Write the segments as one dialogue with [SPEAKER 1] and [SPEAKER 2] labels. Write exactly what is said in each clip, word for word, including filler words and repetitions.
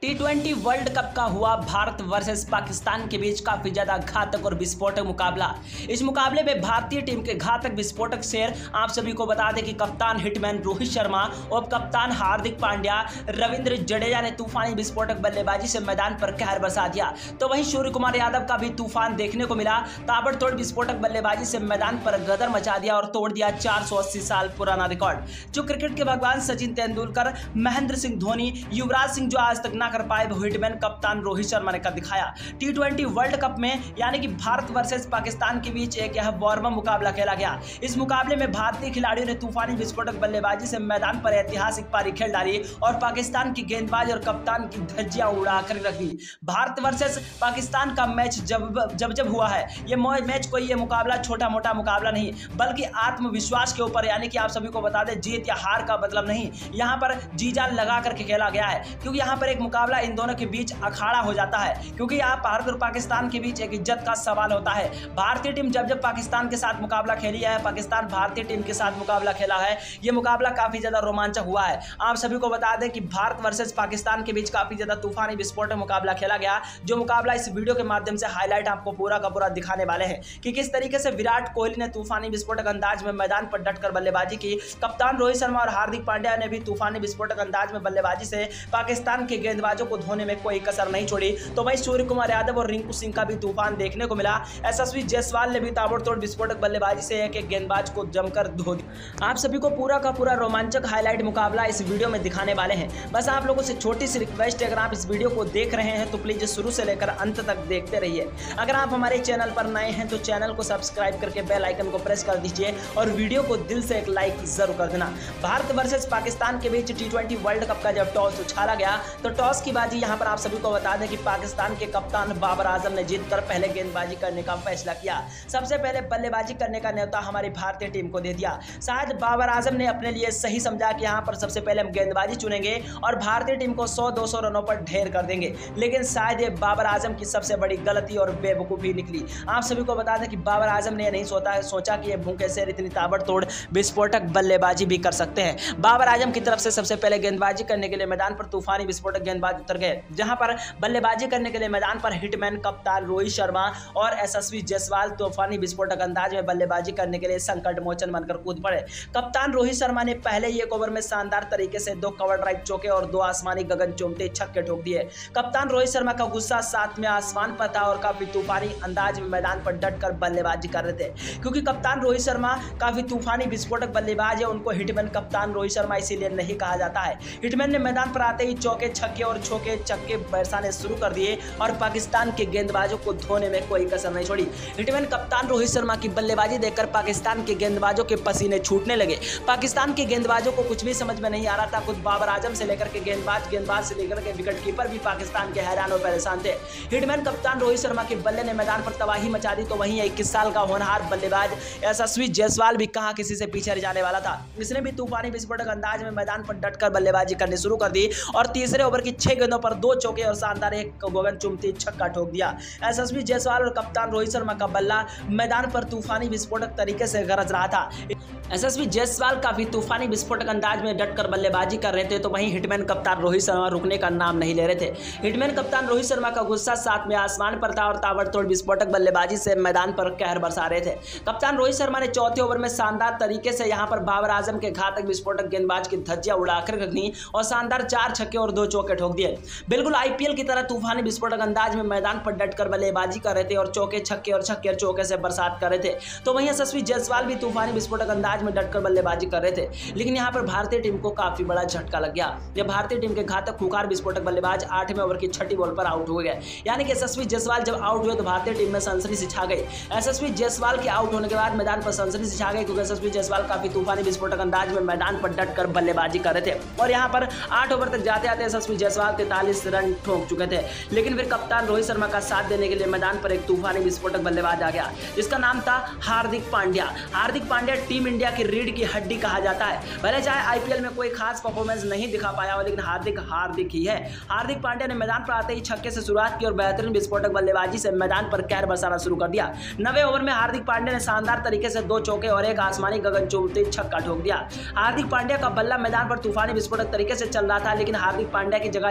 [SPEAKER 1] T twenty world cup का हुआ Bharat versus Pakistan के बीच काफी ज्यादा घातक और विस्फोटक मुकाबला। इस मुकाबले में भारतीय टीम के घातक विस्फोटक शेर आप सभी को बता दें कि कप्तान हिटमैन रोहित शर्मा और कप्तान हार्दिक पांड्या, रविंद्र जडेजा ने तूफानी विस्फोटक बल्लेबाजी से मैदान पर कहर बरसा दिया। तो वहीं सूर्य कुमार यादव का भी तूफान देखने को मिला। ताबड़तोड़ विस्फोटक बल्लेबाजी से मैदान पर गदर मचा दिया और तोड़ दिया चार सौ अस्सी साल पुराना रिकॉर्ड जो क्रिकेट के भगवान सचिन तेंदुलकर, महेंद्र सिंह धोनी, युवराज सिंह जो आज तक ना कर पाए, हिटमैन कप्तान रोहित शर्मा ने कर दिखाया। टी ट्वेंटी वर्ल्ड कप में यानी कि भारत वर्सेस पाकिस्तान के बीच एक यह वार्म मुकाबला खेला गया। इस मुकाबले में भारतीय खिलाड़ियों ने तूफानी विस्फोटक बल्लेबाजी से मैदान पर ऐतिहासिक पारी खेल डाली और पाकिस्तान की गेंदबाज और कप्तान की धज्जियां उड़ाकर रख दी। भारत वर्सेस पाकिस्तान का मैच जब जब जब हुआ है, ये मैच कोई ये मुकाबला छोटा मोटा मुकाबला नहीं, बल्कि आत्मविश्वास के ऊपर, यानी कि आप सभी को बता दें जीत या हार का मतलब नहीं, यहाँ पर जी जान लगा करके खेला गया है। क्योंकि यहाँ पर एक मुकाबला इन दोनों के बीच अखाड़ा हो जाता है, क्योंकि यहाँ भारत और पाकिस्तान के बीच एक इज्जत का सवाल होता है। भारतीय टीम जब जब पाकिस्तान के साथ मुकाबला खेली है, पाकिस्तान भारतीय टीम के साथ मुकाबला खेला है, ये मुकाबला काफी ज्यादा रोमांचक हुआ है। आप सभी को बता दें कि भारत वर्सेस पाकिस्तान के बीच काफी ज्यादा तूफानी विस्फोटक मुकाबला खेला गया, जो मुकाबला इस वीडियो के माध्यम से हाईलाइट आपको पूरा का पूरा दिखाने वाले हैं कि किस तरीके से विराट कोहली ने तूफानी विस्फोटक अंदाज में मैदान पर डटकर बल्लेबाजी की। कप्तान रोहित शर्मा और हार्दिक पांड्या ने भी तूफानी विस्फोटक अंदाज में बल्लेबाजी से पाकिस्तान के गेंदबाजों को धोने में कोई कसर नहीं छोड़ी। तो वहीं सूर्य कुमार यादव और रिंकू सिंह का भी तूफान देखने को मिला। यशस्वी जायसवाल ने भी ताबड़तोड़ विस्फोटक बल्लेबाजी से एक एक गेंदबाज को जमकर धो दिया। आप सभी को पूरा का पूरा रोमांचक हाईलाइट मुकाबला इस वीडियो में दिखाने वाले हैं। बस आप लोगों से छोटी सी रिक्वेस्ट है, अगर आप इस वीडियो को देख रहे हैं तो प्लीज शुरू से लेकर अंत तक देखते रहिए। अगर आप हमारे चैनल पर नए हैं तो चैनल को सब्सक्राइब करके बेल आइकन को प्रेस कर दीजिए और वीडियो को दिल से एक लाइक जरूर कर देना। भारत वर्सेस पाकिस्तान के बीच टी ट्वेंटी वर्ल्ड कप का जब टॉस उछाला गया तो टॉस की बाजी यहां पर आप सभी को बता दें कि पाकिस्तान के कप्तान बाबर आजम ने जीतकर पहले गेंदबाजी करने का फैसला किया। सबसे पहले बल्लेबाजी करने का न्योता हमारी भारतीय टीम को दे दिया। शायद बाबर आजम ने अपने लिए सही समझा कि यहां पर सबसे पहले हम गेंदबाजी चुनेंगे और भारतीय टीम को सौ दो सौ रनों पर ढेर कर देंगे, लेकिन शायद ये बाबर आजम की सबसे बड़ी गलती और बेवकूफ़ी निकली। आप सभी को बता दें कि बाबर आजम ने नहीं सोचा सोचा कि ये भूखे शेर इतनी ताबड़तोड़ विस्फोटक बल्लेबाजी भी कर सकते हैं। बाबर आजम की तरफ से सबसे पहले गेंदबाजी करने के लिए मैदान पर तूफानी विस्फोटक गेंदबाज उतर गए, जहां पर बल्लेबाजी करने के लिए मैदान पर हिटमैन कप्तान रोहित शर्मा और यशस्वी जायसवाल तूफानी विस्फोटक अंदाज में बल्लेबाजी करने के लिए संकट मोचन बनकर कूद पड़े। कप्तान रोहित शर्मा ने पहले ही एक ओवर में शानदार तरीके से दो कवर ड्राइव चौके और दो आसमानी गगन चुम्बते छक्के ठोक दिए। कप्तान रोहित शर्मा का गुस्सा साथ में आसमान पर था और काफी तूफानी अंदाज में मैदान पर डटकर बल्लेबाजी कर रहे थे। क्योंकि कप्तान रोहित शर्मा काफी तूफानी विस्फोटक बल्लेबाज है, उनको हिटमैन कप्तान रोहित शर्मा इसीलिए नहीं कहा जाता है। हिटमैन ने मैदान पर आते ही चौके छक्के और छोके चक्के बरसाने शुरू कर दिए और पाकिस्तान के गेंदबाजों को धोने में कोई कसर नहीं छोड़ी। हिटमैन कप्तान रोहित शर्मा की बल्लेबाजी देखकर पाकिस्तान के गेंदबाजों के पसीने छूटने लगे। पाकिस्तान के गेंदबाजों को कुछ भी समझ में नहीं आ रहा था। खुद बाबर आजम से लेकर के गेंदबाज गेंदबाज से लेकर के विकेट कीपर भी पाकिस्तान के हैरान और परेशान थे। हिटमैन कप्तान रोहित शर्मा के बल्ले ने मैदान पर तबाही मचा दी। तो वहीं इक्कीस साल का होनहार बल्लेबाज यशस्वी जायसवाल भी कहां किसी से पीछे रह जाने वाला था। इसने भी तूफानी विस्फोटक अंदाज में मैदान पर डटकर बल्लेबाजी करनी शुरू कर दी और तीसरे ओवर की छह गेंदों पर दो चौके और शानदार एक गगन चुम्बती छक्का ठोक दिया। यशस्वी जायसवाल और कप्तान रोहित शर्मा का बल्ला मैदान पर तूफानी विस्फोटक तरीके से गरज रहा था। यशस्वी जायसवाल काफी तूफानी विस्फोटक अंदाज में डटकर बल्लेबाजी कर रहे थे, तो वहीं हिटमैन कप्तान रोहित शर्मा रुकने का नाम नहीं ले रहे थे। हिटमैन कप्तान रोहित शर्मा का गुस्सा साथ में आसमान पर था और ताबड़तोड़ विस्फोटक बल्लेबाजी से मैदान पर कहर बरसा रहे थे। कप्तान रोहित शर्मा ने चौथे ओवर में शानदार तरीके से यहां पर बाबर आजम के घातक विस्फोटक गेंदबाज की धज्जियां उड़ाकर रख दी और शानदार चार छक्के और दो चौके ठोक दिए। बिल्कुल आईपीएल की तरह तूफानी विस्फोटक अंदाज में मैदान पर डटकर बल्लेबाजी कर रहे थे और चौके छक्के और छक्के और चौके से बरसात कर रहे थे। तो वहीं यशस्वी जायसवाल भी तूफानी विस्फोटक अंदाज में डटकर बल्लेबाजी कर रहे थे, लेकिन यहां पर भारतीय टीम को काफी बड़ा झटका लग गया। जब भारतीय टीम के घातक खुखार विस्फोटक बल्लेबाज आठवें ओवर की छठी बॉल पर आउट हो गए, यानी कि यशस्वी जायसवाल जब आउट हुए तो भारतीय टीम में सनसनी सी छा गई। यशस्वी जायसवाल के आउट होने के बाद मैदान पर सनसनी सी छा गई, क्योंकि यशस्वी जायसवाल काफी तूफानी विस्फोटक अंदाज में मैदान पर डटकर बल्लेबाजी कर रहे थे और यहां पर आठ ओवर तक जाते आते यशस्वी जायसवाल तैंतालीस रन ठोक चुके थे। लेकिन फिर कप्तान रोहित शर्मा का साथ देने के लिए मैदान पर एक तूफानी विस्फोटक बल्लेबाज आ गया, जिसका नाम था हार्दिक पांड्या। हार्दिक पांड्या टीम इंडिया की रीढ़ की हड्डी कहा जाता है। भले चाहे आईपीएल में कोई खास परफॉर्मेंस नहीं दिखा पाया हो, लेकिन हार्दिक हार्दिक ही है। हार्दिक पांड्या ने मैदान पर आते ही छक्के से शुरुआत की और बेहतरीन विस्फोटक बल्लेबाजी से मैदान पर कहर बरसाना शुरू कर दिया। नवे ओवर में हार्दिक पांड्या ने शानदार तरीके से दो चौके और एक आसमानी गगन चुम्बती छक्का ठोक दिया। हार्दिक पांड्या का बल्ला मैदान पर तूफानी विस्फोटक तरीके से चल रहा था, लेकिन हार्दिक पांड्या की जगह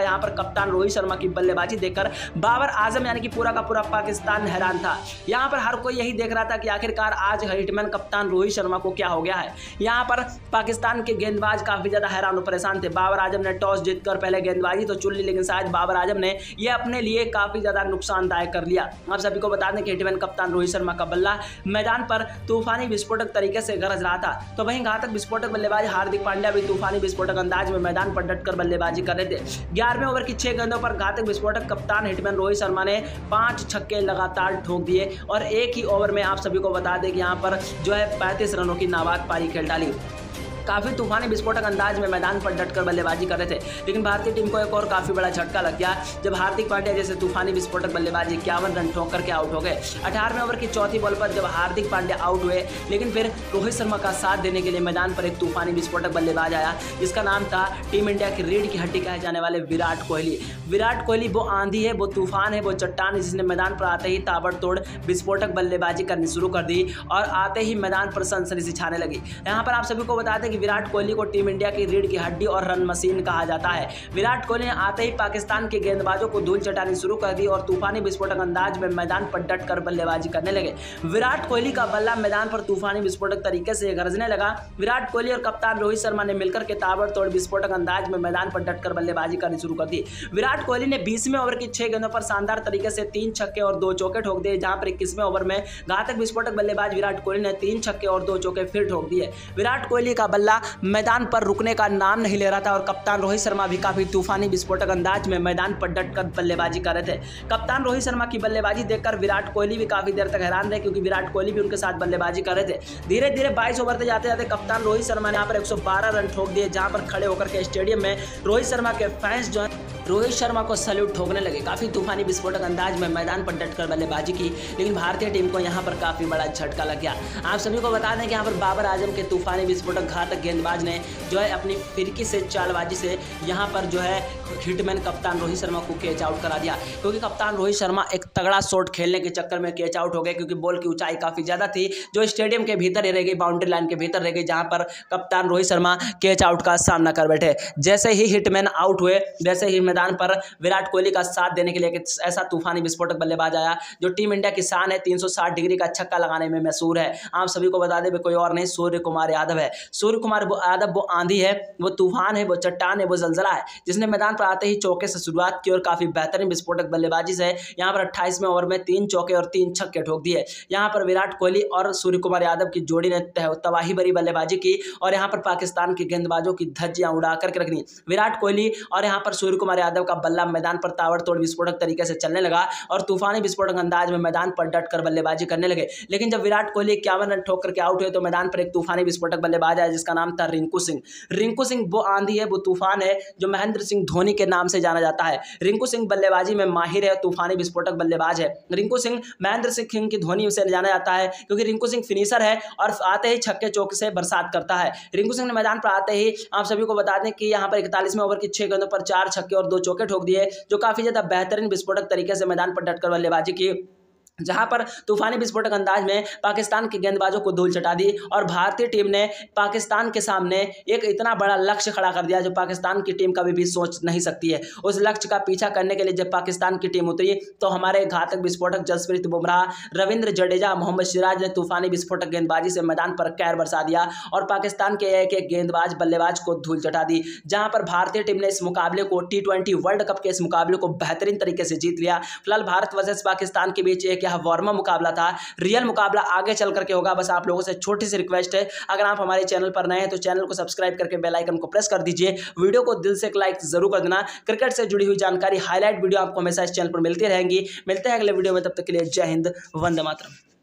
[SPEAKER 1] यहाँ पर कप्तान रोहित शर्मा की बल्लेबाजी देखकर बाबर आजम यानी कि पूरा का पूरा पाकिस्तान हैरान था। यहाँ पर हर कोई यही देख रहा था कि आखिरकार आज हिटमैन कप्तान रोहित शर्मा को क्या हो गया है। यहाँ पर पाकिस्तान के गेंदबाज काफी ज्यादा हैरान और परेशान थे। बाबर आजम ने टॉस जीतकर पहले गेंदबाजी तो चुन ली, लेकिन शायद बाबर आजम ने यह अपने लिए काफी ज्यादा नुकसानदायक कर लिया। आप सभी को बता दें कि हिटमैन कप्तान रोहित शर्मा का बल्ला मैदान पर तूफानी विस्फोटक तरीके से गरज रहा था, तो वहीं घातक विस्फोटक बल्लेबाज हार्दिक पांड्या भी तूफानी विस्फोटक अंदाज में मैदान पर डटकर बल्लेबाजी कर रहे थे। ग्यारहवें ओवर की छह गेंदों पर घातक विस्फोटक कप्तान हिटमैन रोहित शर्मा ने पांच छक्के लगातार ठोक दिए और एक ही ओवर में आप सभी को बता दें कि यहाँ पर जो है पैंतीस रनों की नाबाद पारी खेल डाली। काफी तूफानी विस्फोटक अंदाज में मैदान पर डटकर बल्लेबाजी कर रहे थे, लेकिन भारतीय टीम को एक और काफी बड़ा झटका लग गया जब हार्दिक पांड्या जैसे तूफानी विस्फोटक बल्लेबाज इक्यावन रन ठोक करके आउट हो गए। अठारहवें ओवर की चौथी बॉल पर जब हार्दिक पांड्या आउट हुए, लेकिन फिर रोहित शर्मा का साथ देने के लिए मैदान पर एक तूफानी विस्फोटक बल्लेबाज आया जिसका नाम था टीम इंडिया की रीढ़ की हड्डी कहे जाने वाले विराट कोहली। विराट कोहली वो आंधी है, वो तूफान है, वो चट्टान है जिसने मैदान पर आते ही ताबड़तोड़ विस्फोटक बल्लेबाजी करनी शुरू कर दी और आते ही मैदान पर सनसनी सी छाने लगी। यहाँ पर आप सभी को बता दें कि विराट कोहली को टीम इंडिया की रीढ़ की हड्डी और रन मशीन कहा जाता है। विराट कोहली ने आते ही पाकिस्तान के गेंदबाजों को धूल चटानी शुरू कर दी और तूफानी विस्फोटक अंदाज में मैदान पर डटकर बल्लेबाजी करने लगे। विराट कोहली का बल्ला मैदान पर तूफानी विस्फोटक तरीके से गरजने लगा। विराट कोहली और कप्तान रोहित शर्मा ने मिलकर के ताबड़तोड़ विस्फोटक अंदाज में मैदान पर डटकर बल्लेबाजी करनी शुरू कर दी। विराट कोहली ने बीसवें ओवर की छह गेंदों पर शानदार तरीके से तीन छक्के और दो चौके ठोक दिए, जहां पर इक्कीसवें ओवर में घातक विस्फोटक बल्लेबाज विराट कोहली ने तीन छक्के और दो चौके फिर ठोक दिए। विराट कोहली का बल्ला मैदान पर रुकने का नाम नहीं ले रहा था और कप्तान रोहित शर्मा भी काफी तूफानी विस्फोटक अंदाज में मैदान पर डटकर बल्लेबाजी कर रहे थे। कप्तान रोहित शर्मा की बल्लेबाजी देखकर विराट कोहली भी काफी देर तक हैरान रहे, क्योंकि विराट कोहली भी उनके साथ बल्लेबाजी कर रहे थे। धीरे धीरे बाईस ओवर तक जाते जाते कप्तान रोहित शर्मा ने यहाँ पर एक सौ बारह रन ठोक दिए, जहां पर खड़े होकर के स्टेडियम में रोहित शर्मा के फैंस जो है रोहित शर्मा को सैल्यूट ठोकने लगे। काफी तूफानी विस्फोटक अंदाज में मैदान पर डटकर बल्लेबाजी की, लेकिन भारतीय टीम को यहां पर काफी बड़ा झटका लग गया। आप सभी को बता दें कि यहां पर बाबर आजम के तूफानी विस्फोटक घातक गेंदबाज ने जो है अपनी फिरकी से चालबाजी से यहां पर जो है हिटमैन कप्तान रोहित शर्मा को कैच आउट करा दिया, क्योंकि कप्तान रोहित शर्मा एक तगड़ा शॉट खेलने के चक्कर में कैच आउट हो गए, क्योंकि बॉल की ऊंचाई काफी ज्यादा थी जो स्टेडियम के भीतर रह गई, बाउंड्री लाइन के भीतर रह गई, जहां पर कप्तान रोहित शर्मा कैच आउट का सामना कर बैठे। जैसे ही हिटमैन आउट हुए, वैसे ही मैदान पर विराट कोहली का साथ देने के लिए एक ऐसा तूफानी विस्फोटक बल्लेबाज आया जो टीम इंडिया की शान है, तीन सौ साठ डिग्री का छक्का लगाने में मशहूर है। आप सभी को बता दें कोई और नहीं, सूर्य कुमार यादव है। सूर्य कुमार यादव वो आंधी है, वो तूफान है, वो चट्टान है, वो जलजला है, जिसने मैदान पर आते ही चौके से शुरुआत की और काफी बेहतरीन विस्फोटक बल्लेबाजी से यहाँ पर अट्ठाईसवें ओवर में तीन चौके और तीन छक्के ठोक दिए। यहाँ पर विराट कोहली और सूर्य कुमार यादव की जोड़ी ने तबाही भरी बल्लेबाजी की और यहाँ पर पाकिस्तान के गेंदबाजों की धज्जियां उड़ा करके रख दी। विराट कोहली और यहाँ पर सूर्य कुमार यादव का बल्ला मैदान पर ताबड़तोड़ विस्फोटक तरीके से चलने लगा और तूफानी विस्फोटक अंदाज में मैदान पर डटकर बल्लेबाजी करने लगे। लेकिन जब विराट कोहली इक्यावन रन ठोक करके आउट हुए तो मैदान पर एक तूफानी विस्फोटक बल्लेबाज आया जिसका नाम था रिंकू सिंह। रिंकू सिंह वो आंधी है, वो तूफान है जो महेंद्र सिंह धोनी के नाम से जाना जाता है। रिंकू सिंह बल्लेबाजी में माहिर है, तूफानी विस्फोटक बल्लेबाज है। रिंकू सिंह महेंद्र सिंह की धोनी से जाना जाता है क्योंकि रिंकू सिंह फिनिशर है और आते ही छक्के चौके से बरसात करता है। रिंकू सिंह ने मैदान पर आते ही आप सभी को बता दें कि यहाँ पर इकतालीसवें ओवर की छह गेंदों पर चार छक्के और दो चौके ठोक दिए, जो काफी ज्यादा बेहतरीन विस्फोटक तरीके से मैदान पर डटकर बल्लेबाजी की, जहां पर तूफानी विस्फोटक अंदाज में पाकिस्तान के गेंदबाजों को धूल चटा दी और भारतीय टीम ने पाकिस्तान के सामने एक इतना बड़ा लक्ष्य खड़ा कर दिया जो पाकिस्तान की टीम कभी भी सोच नहीं सकती है। उस लक्ष्य का पीछा करने के लिए जब पाकिस्तान की टीम उतरी तो हमारे घातक विस्फोटक जसप्रीत बुमराह, रविंद्र जडेजा, मोहम्मद सिराज ने तूफानी विस्फोटक गेंदबाजी से मैदान पर कहर बरसा दिया और पाकिस्तान के एक एक गेंदबाज बल्लेबाज को धूल चटा दी। जहां पर भारतीय टीम ने इस मुकाबले को टी ट्वेंटी वर्ल्ड कप के इस मुकाबले को बेहतरीन तरीके से जीत लिया। फिलहाल भारत वर्सेस पाकिस्तान के बीच एक यह वार्म अप मुकाबला था, रियल मुकाबला आगे चल करके होगा। बस आप लोगों से छोटी सी रिक्वेस्ट है, अगर आप हमारे चैनल पर नए हैं तो चैनल को सब्सक्राइब करके बेल आइकन को प्रेस कर दीजिए। वीडियो को दिल से एक लाइक जरूर कर देना। क्रिकेट से जुड़ी हुई जानकारी, हाईलाइट वीडियो आपको हमेशा इस चैनल पर मिलती रहेंगी। मिलते हैं अगले वीडियो में, तब तक के लिए जय हिंद, वंदे मातरम।